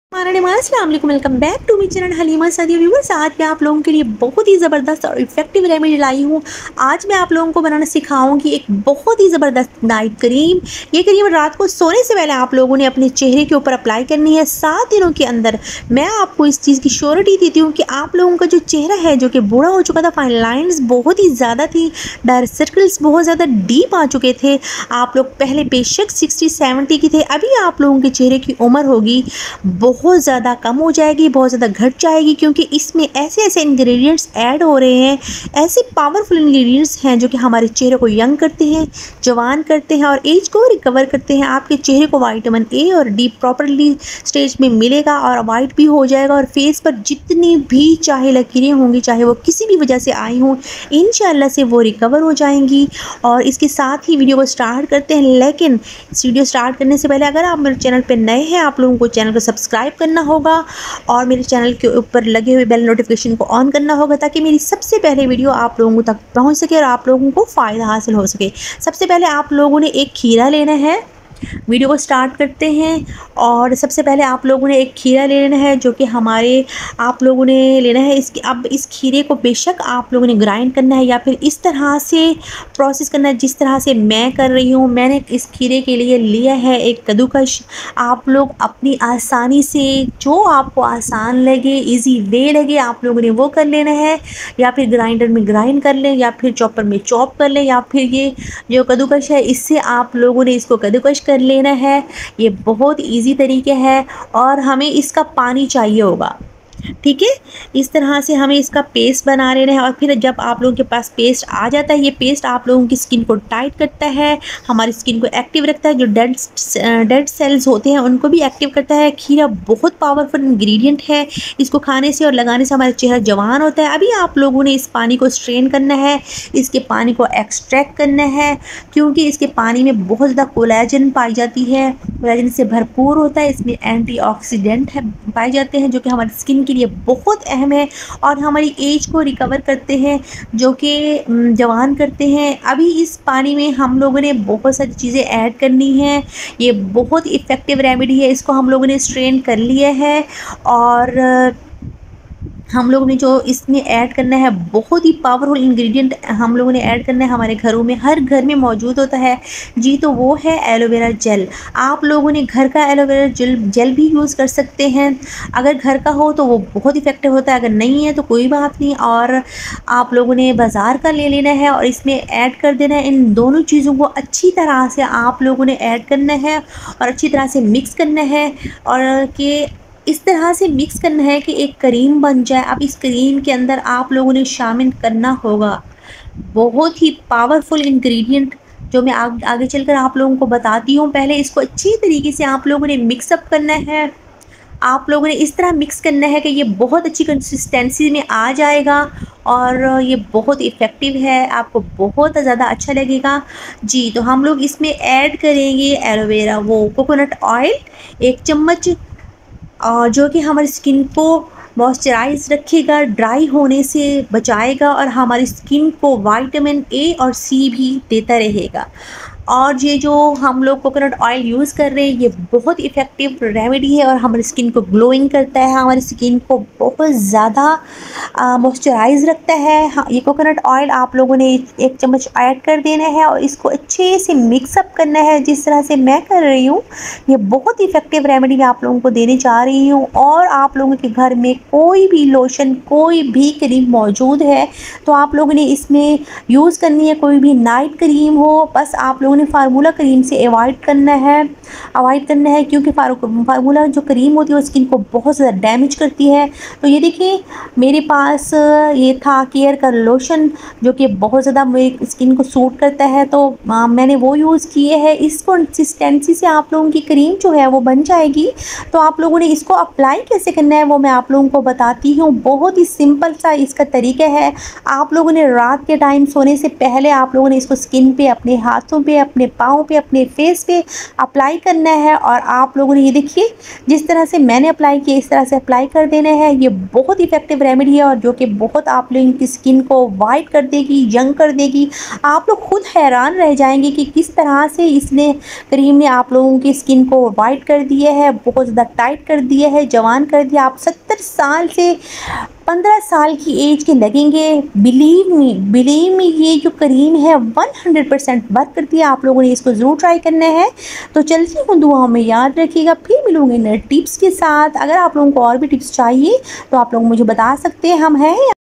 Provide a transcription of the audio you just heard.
Welcome back to my channel Halima Sadia viewers. आज मैं आप लोगों के लिए बहुत ही ज़बरदस्त और इफेक्टिव रेमेडी लाई हूँ। आज मैं आप लोगों को बनाना सिखाऊंगी एक बहुत ही ज़बरदस्त नाइट क्रीम। ये क्रीम रात को सोने से पहले आप लोगों ने अपने चेहरे के ऊपर अप्लाई करनी है। 7 दिनों के अंदर मैं आपको इस चीज़ की श्योरिटी देती हूँ कि आप लोगों का जो चेहरा है जो कि बूढ़ा हो चुका था, फाइन लाइन्स बहुत ही ज़्यादा थी, डार्क सर्कल्स बहुत ज़्यादा डीप आ चुके थे, आप लोग पहले बेशक 60-70 की थे, अभी आप लोगों के चेहरे की उम्र होगी बहुत ज़्यादा कम हो जाएगी, बहुत ज़्यादा घट जाएगी, क्योंकि इसमें ऐसे ऐसे इंग्रेडिएंट्स ऐड हो रहे हैं, ऐसे पावरफुल इंग्रेडिएंट्स हैं जो कि हमारे चेहरे को यंग करते हैं, जवान करते हैं और एज को रिकवर करते हैं। आपके चेहरे को विटामिन ए और डी प्रॉपरली स्टेज में मिलेगा और वाइट भी हो जाएगा और फेस पर जितनी भी चाहे लकीरें होंगी, चाहे वो किसी भी वजह से आई हों, इंशाल्लाह से वो रिकवर हो जाएंगी। और इसके साथ ही वीडियो को स्टार्ट करते हैं, लेकिन इस वीडियो स्टार्ट करने से पहले अगर आप मेरे चैनल पर नए हैं, आप लोगों को चैनल को सब्सक्राइब करना होगा और मेरे चैनल के ऊपर लगे हुए बेल नोटिफिकेशन को ऑन करना होगा ताकि मेरी सबसे पहले वीडियो आप लोगों तक पहुंच सके और आप लोगों को फ़ायदा हासिल हो सके। सबसे पहले आप लोगों ने एक खीरा लेना है। वीडियो को स्टार्ट करते हैं और सबसे पहले आप लोगों ने एक खीरा ले लेना है जो कि हमारे आप लोगों ने लेना है। इसकी अब इस खीरे को बेशक आप लोगों ने ग्राइंड करना है या फिर इस तरह से प्रोसेस करना है जिस तरह से मैं कर रही हूँ। मैंने इस खीरे के लिए लिया है एक कद्दूकश। आप लोग अपनी आसानी से जो आपको आसान लगे, इजी वे लगे, आप लोगों ने वो कर लेना है, या फिर ग्राइंडर में ग्राइंड कर लें या फिर चॉपर में चॉप कर लें, या फिर ये जो कद्दूकश है इससे आप लोगों ने इसको कद्दूकश कर लेना है। ये बहुत इजी तरीके है और हमें इसका पानी चाहिए होगा, ठीक है। इस तरह से हमें इसका पेस्ट बना लेना है और फिर जब आप लोगों के पास पेस्ट आ जाता है, ये पेस्ट आप लोगों की स्किन को टाइट करता है, हमारी स्किन को एक्टिव रखता है, जो डेड सेल्स होते हैं उनको भी एक्टिव करता है। खीरा बहुत पावरफुल इंग्रेडिएंट है, इसको खाने से और लगाने से हमारा चेहरा जवान होता है। अभी आप लोगों ने इस पानी को स्ट्रेन करना है, इसके पानी को एक्सट्रैक्ट करना है, क्योंकि इसके पानी में बहुत ज़्यादा कोलेजन पाई जाती है, कोलेजन से भरपूर होता है, इसमें एंटीऑक्सीडेंट है पाए जाते हैं जो कि हमारी स्किन के लिए बहुत अहम है और हमारी एज को रिकवर करते हैं, जो कि जवान करते हैं। अभी इस पानी में हम लोगों ने बहुत सारी चीज़ें ऐड करनी हैं। ये बहुत इफ़ेक्टिव रेमेडी है, इसको हम लोगों ने स्ट्रेन कर लिया है और हम लोगों ने जो इसमें ऐड करना है बहुत ही पावरफुल इंग्रेडिएंट हम लोगों ने ऐड करना है, हमारे घरों में हर घर में मौजूद होता है जी, तो वो है एलोवेरा जेल। आप लोगों ने घर का एलोवेरा जेल भी यूज़ कर सकते हैं, अगर घर का हो तो वो बहुत इफ़ेक्टिव होता है, अगर नहीं है तो कोई बात नहीं। और आप लोगों ने बाज़ार का ले लेना है और इसमें ऐड कर देना है। इन दोनों चीज़ों को अच्छी तरह से आप लोगों ने ऐड करना है और अच्छी तरह से मिक्स करना है और कि इस तरह से मिक्स करना है कि एक क्रीम बन जाए। अब इस क्रीम के अंदर आप लोगों ने शामिल करना होगा बहुत ही पावरफुल इंग्रेडिएंट जो मैं आगे चलकर आप लोगों को बताती हूँ। पहले इसको अच्छी तरीके से आप लोगों ने मिक्सअप करना है। आप लोगों ने इस तरह मिक्स करना है कि ये बहुत अच्छी कंसिस्टेंसी में आ जाएगा और ये बहुत इफ़ेक्टिव है, आपको बहुत ज़्यादा अच्छा लगेगा जी। तो हम लोग इसमें ऐड करेंगे एलोवेरा वो कोकोनट ऑयल 1 चम्मच, और जो कि हमारी स्किन को मॉइस्चराइज रखेगा, ड्राई होने से बचाएगा और हमारी स्किन को विटामिन ए और सी भी देता रहेगा। और ये जो हम लोग कोकोनट ऑयल यूज़ कर रहे हैं ये बहुत इफ़ेक्टिव रेमेडी है और हमारी स्किन को ग्लोइंग करता है, हमारी स्किन को बहुत ज़्यादा मॉइस्चराइज रखता है। हाँ, ये कोकोनट ऑयल आप लोगों ने 1 चम्मच ऐड कर देना है और इसको अच्छे से मिक्सअप करना है जिस तरह से मैं कर रही हूँ। ये बहुत इफ़ेक्टिव रेमेडी मैं आप लोगों को देने जा रही हूँ। और आप लोगों के घर में कोई भी लोशन, कोई भी क्रीम मौजूद है तो आप लोगों ने इसमें यूज़ करनी है, कोई भी नाइट क्रीम हो, बस आप लोगों ने फार्मूला क्रीम से अवॉइड करना है क्योंकि फार्मूला जो क्रीम होती है वो स्किन को बहुत ज़्यादा डैमेज करती है। तो ये देखिए मेरे पास ये था केयर का लोशन जो कि बहुत ज़्यादा मेरी स्किन को सूट करता है, तो मैंने वो यूज़ किए है। इस कंसिस्टेंसी से आप लोगों की क्रीम जो है वो बन जाएगी। तो आप लोगों ने इसको अप्लाई कैसे करना है वो मैं आप लोगों को बताती हूँ। बहुत ही सिंपल सा इसका तरीका है। आप लोगों ने रात के टाइम सोने से पहले आप लोगों ने इसको स्किन पे, अपने हाथों पे, अपने पाँव पे, अपने फेस पे अप्लाई करना है। और आप लोगों ने ये देखिए जिस तरह से मैंने अप्लाई किया इस तरह से अप्लाई कर देना है। ये बहुत इफ़ेक्टिव रेमेडी है और जो कि बहुत आप लोगों की स्किन को वाइट कर देगी, यंग कर देगी। आप लोग खुद हैरान रह जाएंगे कि किस तरह से इसने क्रीम ने आप लोगों की स्किन को वाइट कर दिया है, बहुत ज़्यादा टाइट कर दिया है, जवान कर दिया। आप 70 साल से 15 साल की एज के लगेंगे। बिलीव मी ये जो क्रीम है 100% वर्क करती है। आप लोगों ने इसको ज़रूर ट्राई करना है। तो चलती हूँ, दुआओं में याद रखिएगा। फिर मिलूंगी नए टिप्स के साथ। अगर आप लोगों को और भी टिप्स चाहिए तो आप लोग मुझे बता सकते हैं। हम हैं